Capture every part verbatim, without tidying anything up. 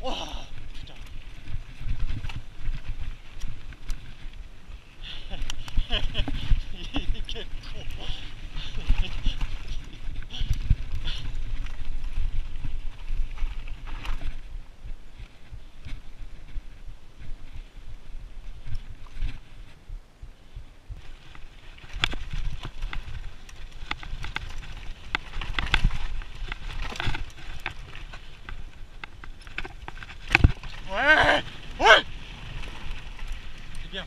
Oh putain. Quel con. Ouais, ouais. C'est bien.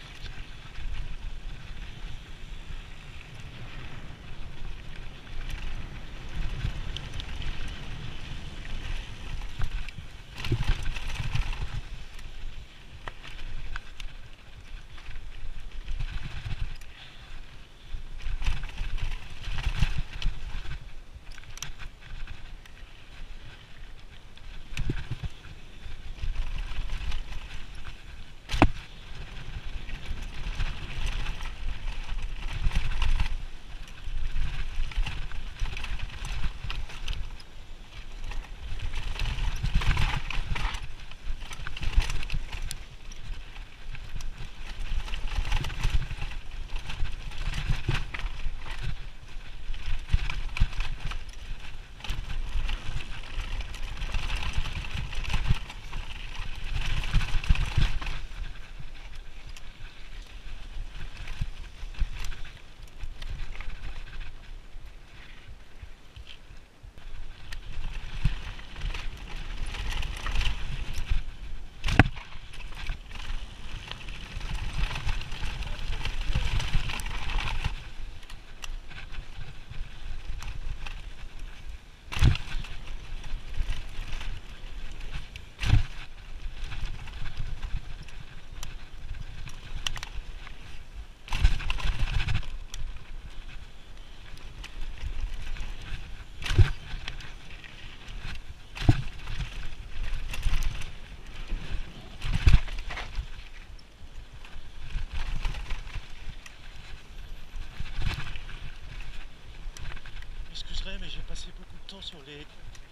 Excuserai, mais j'ai passé beaucoup de temps sur les...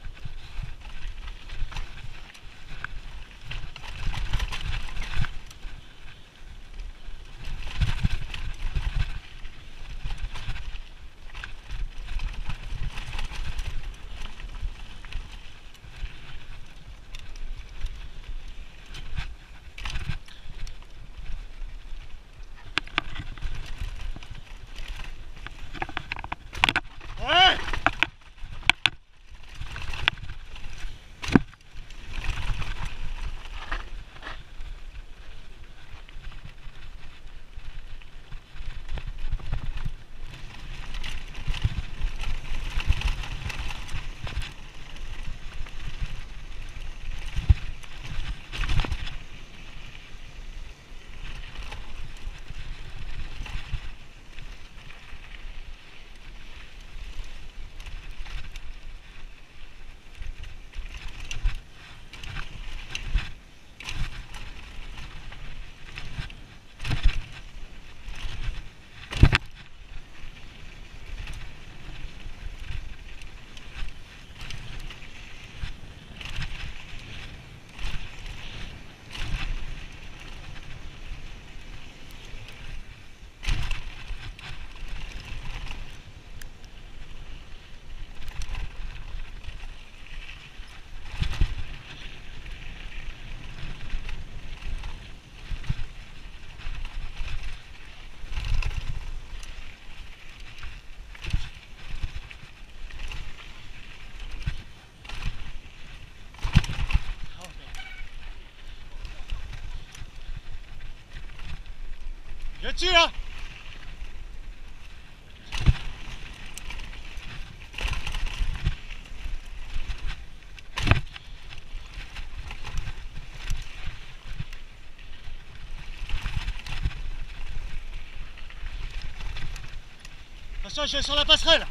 Ouais. Viens dessus là. Attention, je vais sur la passerelle.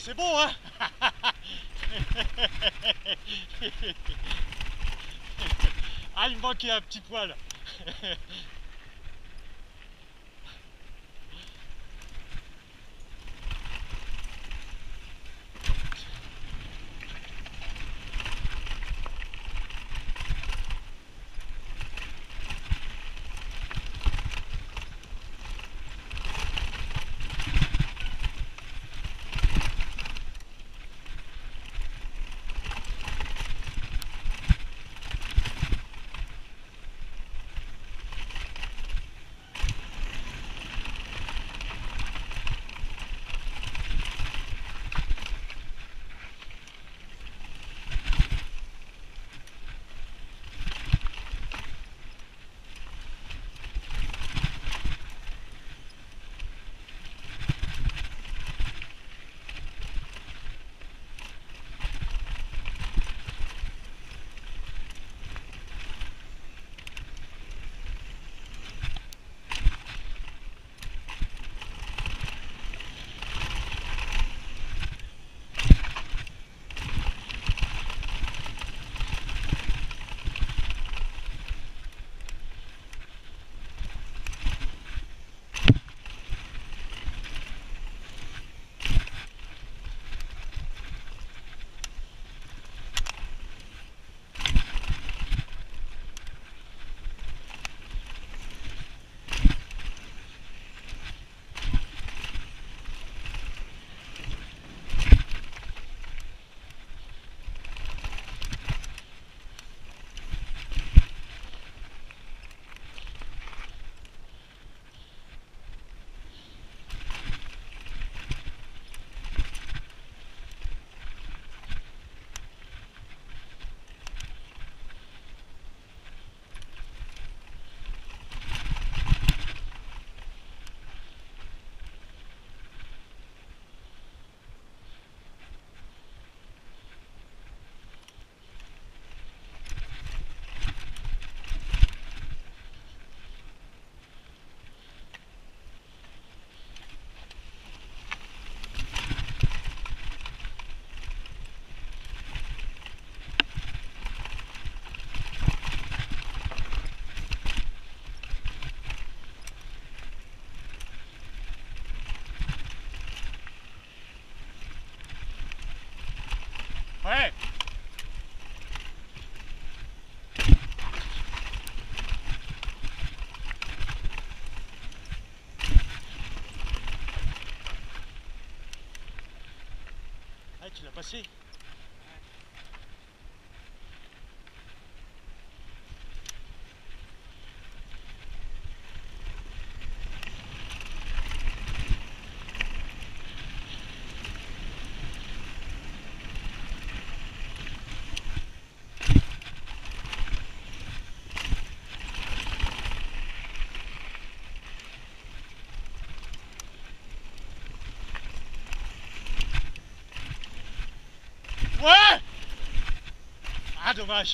c'est bon, hein. Ah, il me manquait un petit poil. Ouais. Ah, tu l'as passé. Ouais. Ah, dommage.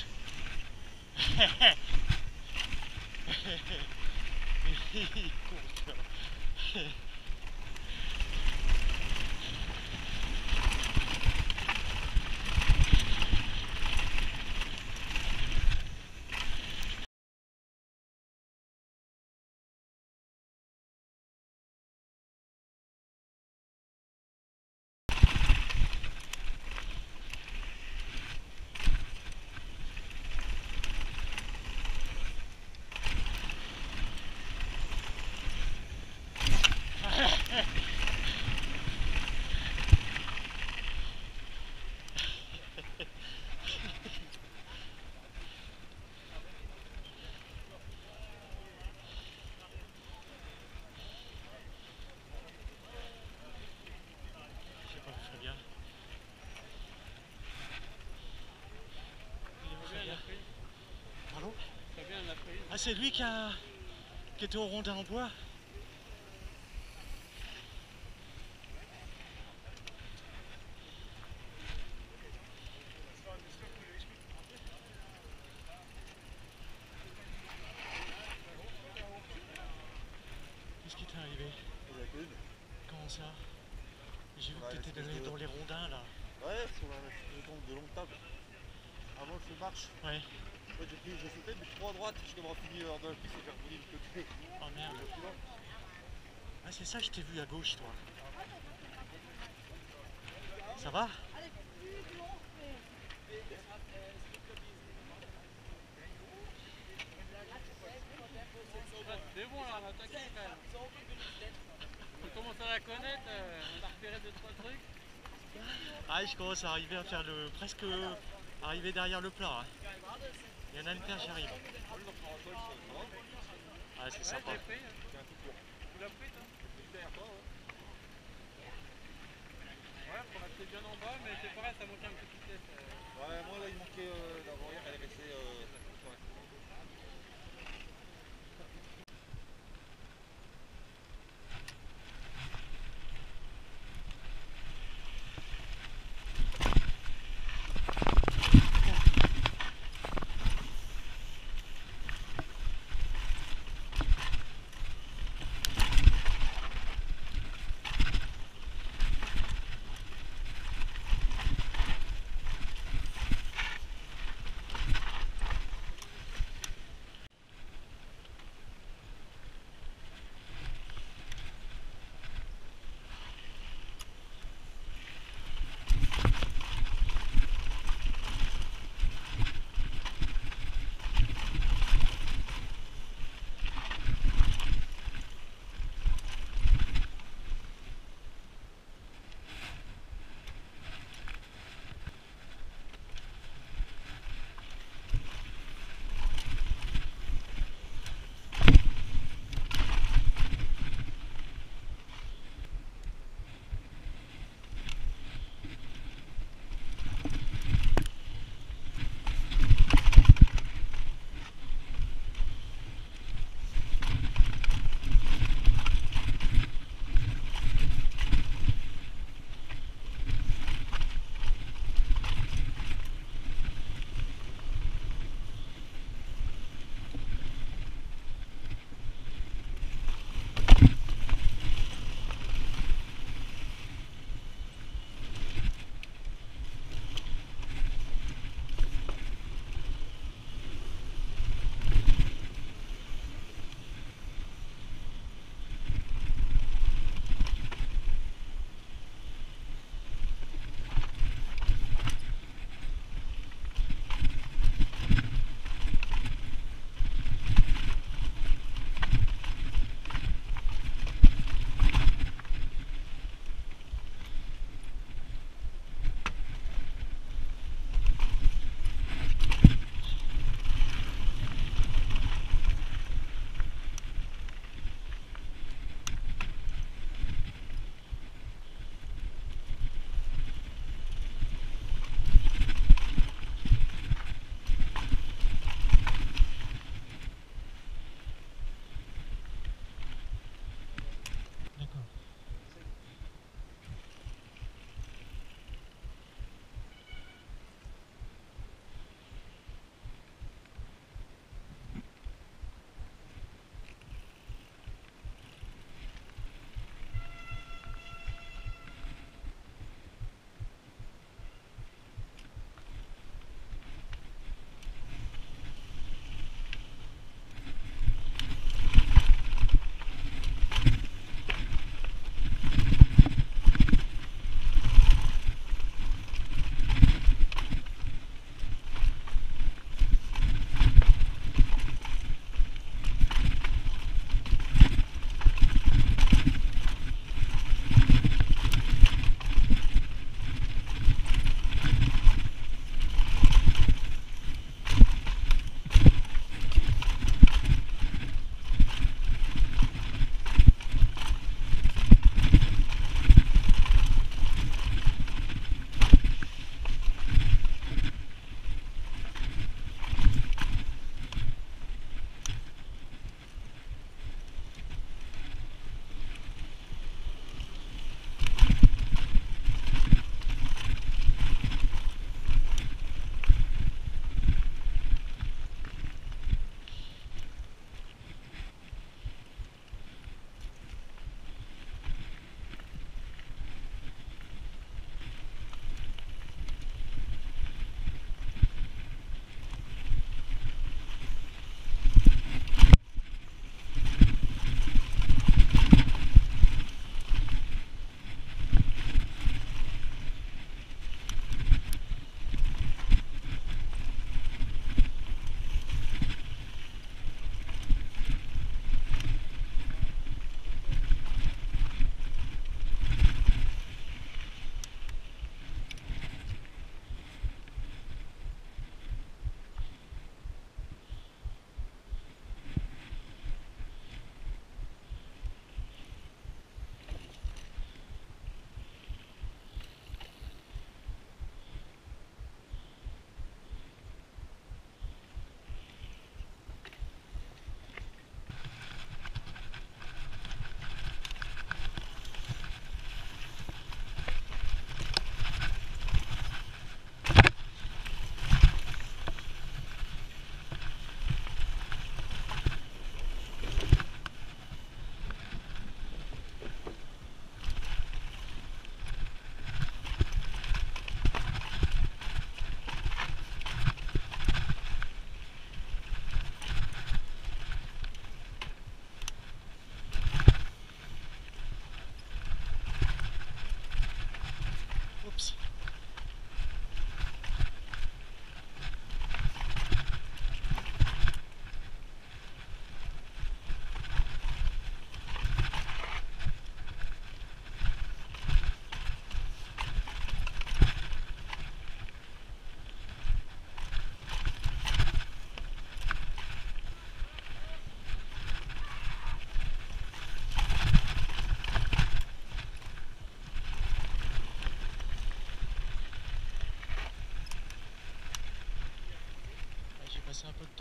Ah, c'est lui qui, a... qui était au rondin en bois. Qu'est-ce qui t'est arrivé? Comment ça? J'ai vu On a que une t'étais espèce dans, de- dans les rondins là. Ouais, sur la de, de longue table. Avant que je marche, Ouais. ouais, j'ai pris, j'ai sauté, mais trop à droite, je devrais finir hors de la piste et j'ai rebondi du côté. Oh merde. Ah c'est ça, je t'ai vu à gauche toi. Ça va? C'est bon là, on a attaqué quand même. On commence à la connaître, euh, on a repéré deux trois trucs. Ah je commence à arriver à faire le. presque arriver derrière le plat. Hein. Il y en a une paire, j'arrive. Ah c'est Ouais, sympa. j'ai pris. Tu l'as pris toi? Derrière toi, ouais. Ouais, faut rester bien en bas, mais c'est pareil, ça manque un peu de vitesse. euh. Ouais, moi là il manquait euh, l'avant-hier, elle est restée euh, correcte.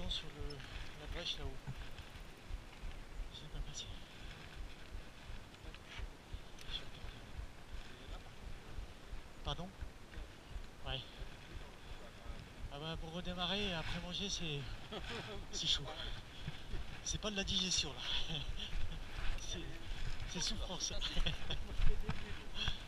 temps sur le, la brèche là-haut. Je sais pas passer. Pardon? Ouais. Ah bah pour redémarrer et après manger c'est c'est chaud. C'est pas de la digestion là. C'est souffrance.